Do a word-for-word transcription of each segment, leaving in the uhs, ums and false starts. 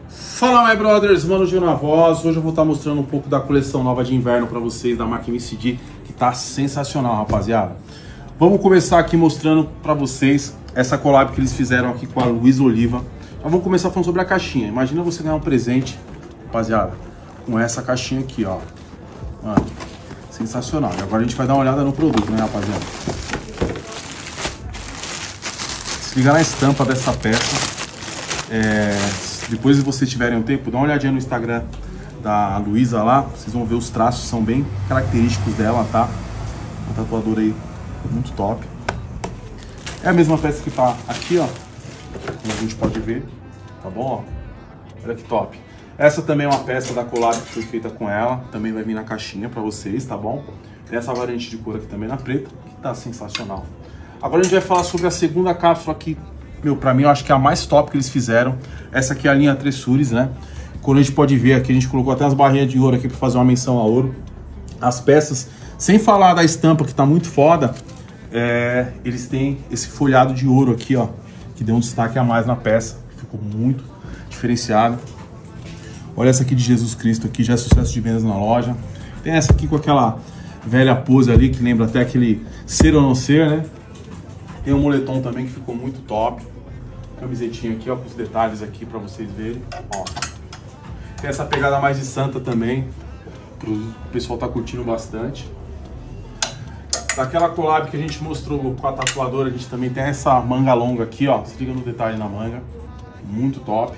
Fala, my brothers, Mano Gil na voz. Hoje eu vou estar mostrando um pouco da coleção nova de inverno para vocês da marca M C D, que tá sensacional, rapaziada. Vamos começar aqui mostrando para vocês essa collab que eles fizeram aqui com a Luiz Oliva. Já vamos começar falando sobre a caixinha. Imagina você ganhar um presente, rapaziada, com essa caixinha aqui, ó. Mano, sensacional. E agora a gente vai dar uma olhada no produto, né, rapaziada? Se liga na estampa dessa peça. É... Depois, se vocês tiverem um tempo, dá uma olhadinha no Instagram da Luísa lá. Vocês vão ver os traços, são bem característicos dela, tá? Uma tatuadora aí muito top. É a mesma peça que tá aqui, ó. Como a gente pode ver, tá bom? Ó. Olha que top. Essa também é uma peça da collab que foi feita com ela. Também vai vir na caixinha pra vocês, tá bom? Tem essa variante de cor aqui também na preta, que tá sensacional. Agora a gente vai falar sobre a segunda cápsula aqui. Meu, pra mim eu acho que é a mais top que eles fizeram. Essa aqui é a linha Tressures, né? Quando a gente pode ver aqui, a gente colocou até as barrinhas de ouro aqui pra fazer uma menção a ouro. As peças, sem falar da estampa que tá muito foda, é, eles têm esse folhado de ouro aqui, ó, que deu um destaque a mais na peça. Ficou muito diferenciado. Olha essa aqui de Jesus Cristo aqui, já é sucesso de vendas na loja. Tem essa aqui com aquela velha pose ali, que lembra até aquele ser ou não ser, né? Tem um moletom também que ficou muito top. Camisetinha aqui, ó, com os detalhes aqui pra vocês verem, ó. Tem essa pegada mais de santa também, o pessoal tá curtindo bastante. Daquela collab que a gente mostrou com a tatuadora, a gente também tem essa manga longa aqui, ó. Se liga no detalhe na manga, muito top.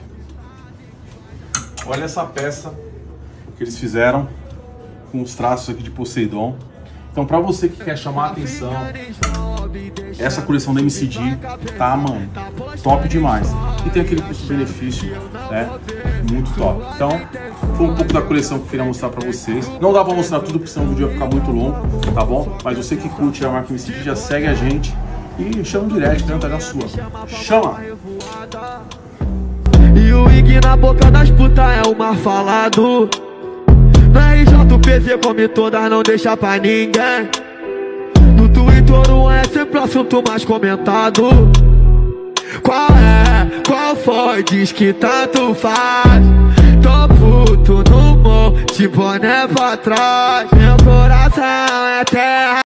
Olha essa peça que eles fizeram com os traços aqui de Poseidon. Então, pra você que quer chamar a atenção, essa coleção da M C D tá, mano, top demais. E tem aquele custo-benefício, né, muito top. Então, foi um pouco da coleção que eu queria mostrar pra vocês. Não dá pra mostrar tudo, porque senão o vídeo vai ficar muito longo, tá bom? Mas você que curte a marca M C D, já segue a gente e chama um direct, tenta pegar a sua. Chama! E o Ig na boca das putas é o mais falado. Na R J o P Z come todas, não deixa pra ninguém. No Twitter o é sempre o assunto mais comentado. Qual é? Qual foi? Diz que tanto faz. Tô puto no monte, boné pra trás. Meu coração é terra.